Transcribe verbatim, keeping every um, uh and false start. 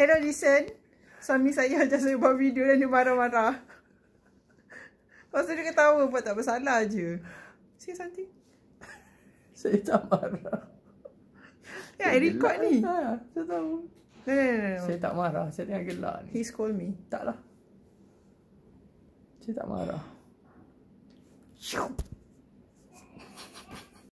Hello, listen. Suami saya ajar saya buat video dan dia marah-marah. Lepas tu dia ketawa, buat tak bersalah je. Say something. Saya tak marah. Ya, I record ni. Ha, saya tahu. No, no, no, no. Saya tak marah. Saya tengah gelak ni. He scold me. Taklah. Saya tak marah.